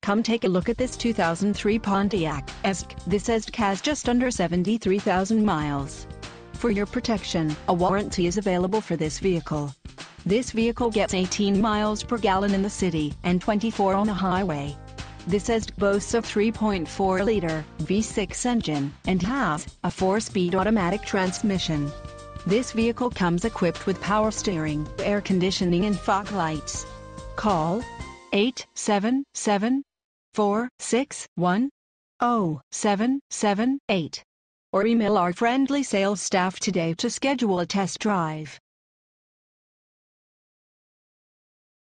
Come take a look at this 2003 Pontiac Aztek. This Aztek has just under 73,000 miles. For your protection, a warranty is available for this vehicle. This vehicle gets 18 miles per gallon in the city and 24 on the highway. This Aztek boasts a 3.4-liter V6 engine and has a 4-speed automatic transmission. This vehicle comes equipped with power steering, air conditioning and fog lights. Call 877-461-0778 or email our friendly sales staff today to schedule a test drive.